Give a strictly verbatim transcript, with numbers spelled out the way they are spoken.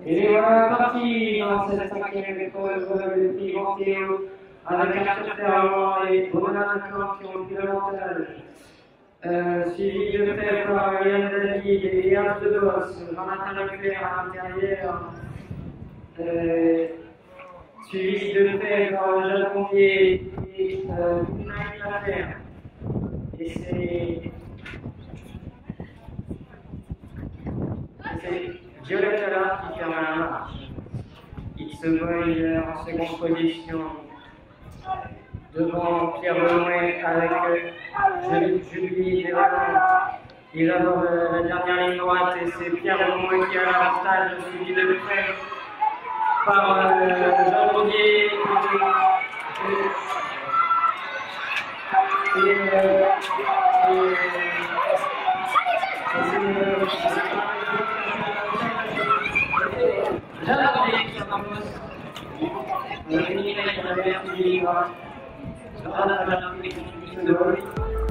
Et voilà parti dans cette cinquième épreuve de Tigre Théo avec Arthur Ferrand et Romain Lacan qui ont pris l'avantage. Euh, suivi de fait par Yann David et Léa de Boss, Valentin Leclerc à l'intérieur. Euh, suivi de fait par Jeanne Pompier et euh, Mounay Lafer. Et c'est Violette Allard qui ferme la marche. Il se voit en seconde position devant Pierre Lemoy avec euh, Julie Desvalons. Il a euh, la dernière ligne droite et c'est Pierre Lemoy qui a l'avantage, suivi de près par euh, Jean Rodier et, et, euh, et, Jean Rodier qui s'impose. On a fini avec la dernière ligne droite. Jean Rodier qui s'impose.